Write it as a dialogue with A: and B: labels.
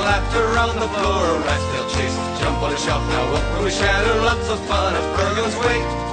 A: laughter around the floor. Rats tail chase, jump on a shelf, now up from a shadow. Lots of fun at Bergen's Way.